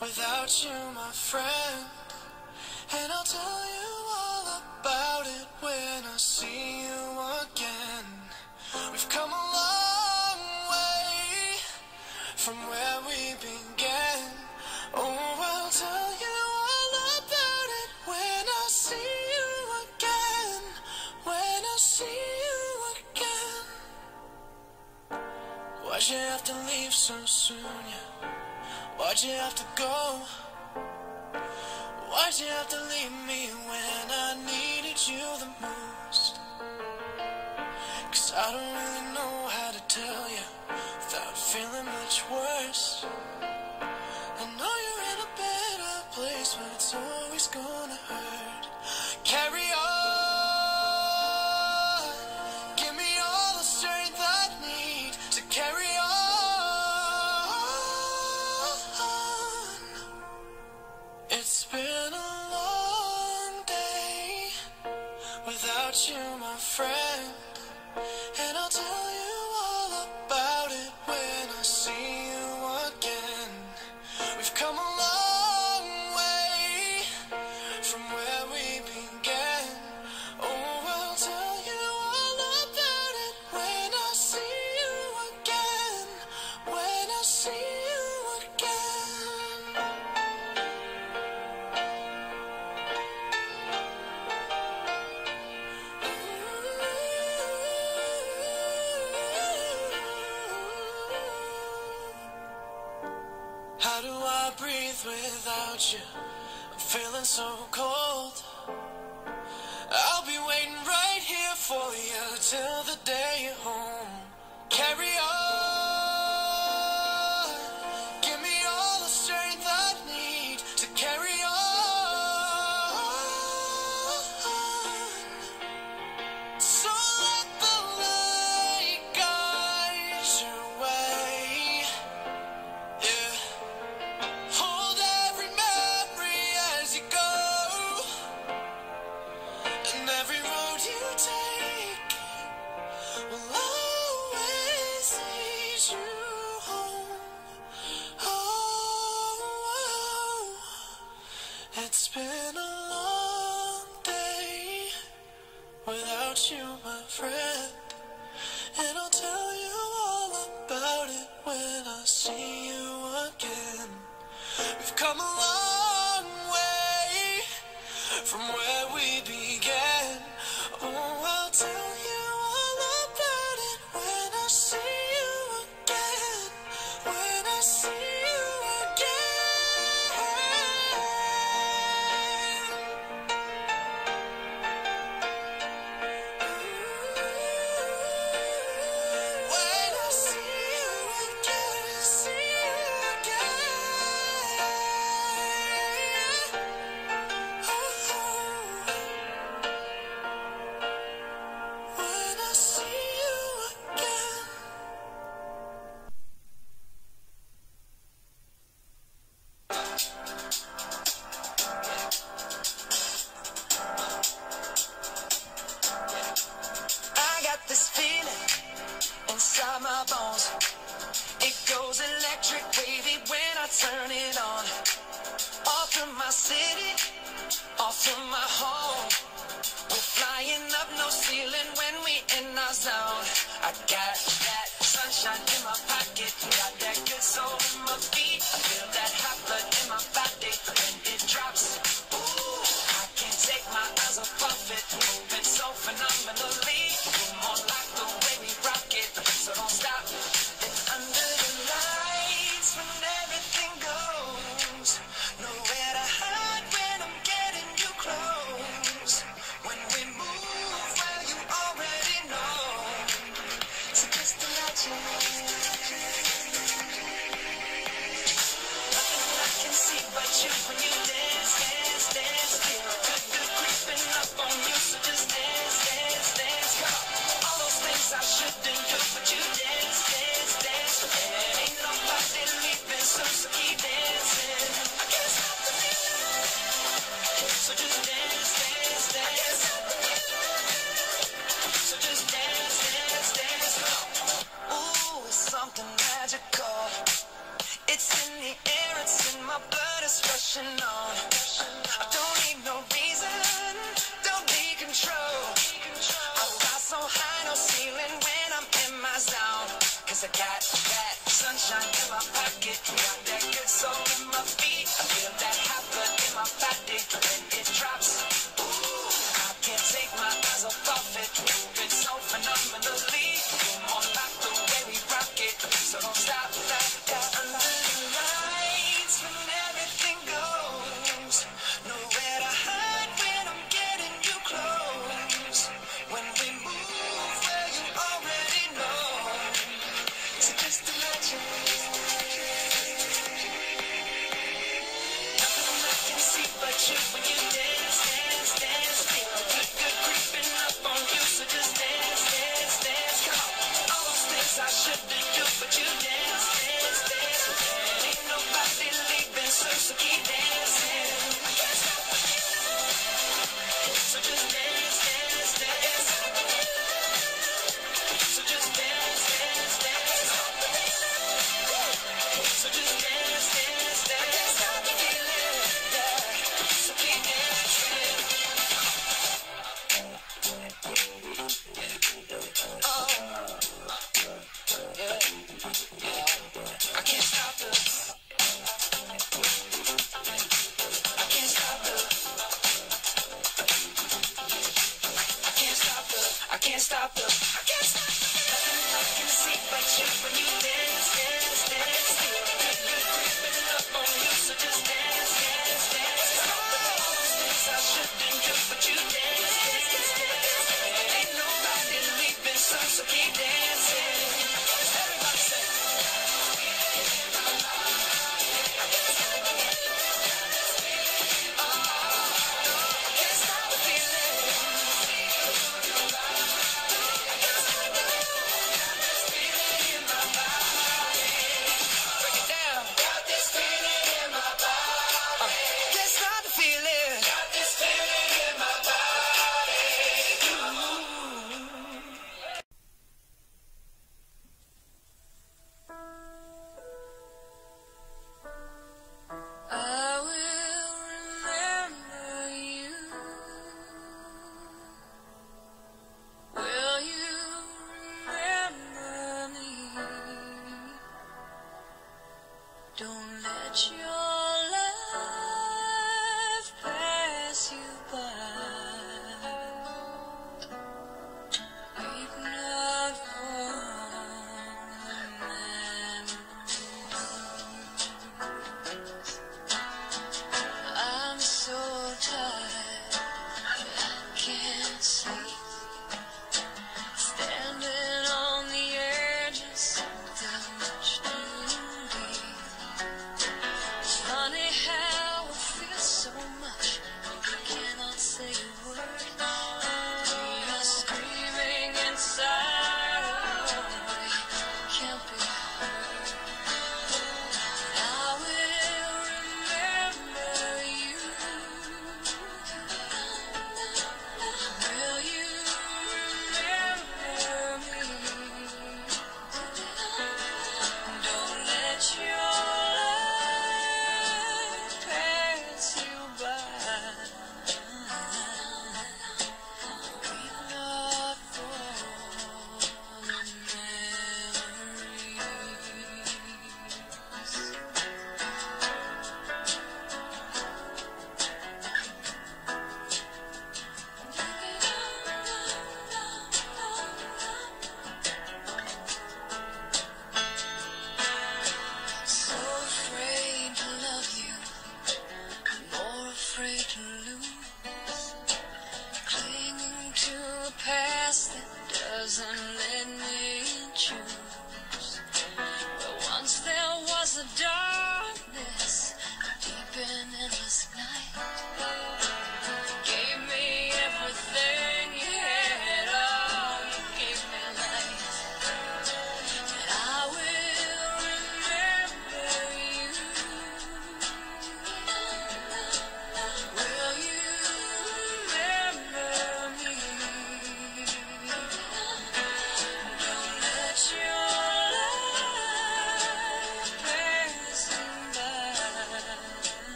without you, my friend. And I'll tell you all about it when I see you again. We've come a long way from where we began. Oh, I'll tell you all about it when I see you again. When I see you again. Why'd you have to leave so soon, yeah? Why'd you have to go? Why'd you have to leave me when I needed you the most? 'Cause I don't really know how to tell you without feeling much worse. I know you're in a better place, but it's always gonna hurt. Carry on. Give me all the strength I need to carry on. It's been a long day without you, my friend. And I'll tell you all about it when I see you again. We've come a long way from where we began. Oh, I'll tell you all about it when I see you again. When I see you again. How do I breathe without you? I'm feeling so cold. I'll be waiting right here for you till the day you're home. Carry on. Give me all the strength I need to carry on. So let the light guide your way. Yeah. Hold every memory as you go, and every road you take will always lead you home. Oh, it's been a long day without you, my friend. And I'll tell you all about it when I see you again. We've come a long way from where we began. Oh, I'll tell you all about it when I see you again. When I see you again. When I see you again, see you again. When I see you again. I got this feeling inside my bones. It goes electric wavy when I turn it on. Off from my city, off from my home. We're flying up, no ceiling when we in our zone. I got that sunshine in my pocket, got that good soul in my feet. I feel that hot blood in my body when it drops. Ooh, I can't take my eyes off of it, moving so phenomenally. You're more like the way we rock it, so don't stop. And under the lights when everything goes, nowhere to hide when I'm getting you close. When we move, well, you already know. So just imagine. just rushing on. I don't need no reason, don't need control. I fly so high, no ceiling when I'm in my zone. Cause I got that sunshine in my pocket, got that good soul in my feet. I feel that hot blood in my body when it drops. Ooh, I can't take my eyes off of it, moving so phenomenally. Come on, like the way we rock it, so don't stop. Under the lights when everything goes, nowhere to hide when I'm getting you close. When we move, well, you already know. So just imagine. Nothing I can see but you when you dance, dance, dance. Feel the good creeping up on you. So just dance, dance, dance. Come on. All those things I shouldn't do, but you dance, dance, dance. And ain't nobody leaving, so keep dancing. I can't stop the feeling. So just dance, dance, dance. So just dance, dance, dance. So just dance, dance, dance. I can't stop the feeling, yeah. So keep dancing. Oh, yeah, yeah. I can't stop the. I can't stop the. I can't stop the. I can't stop the. I can't stop the. Nothing I can see but you when you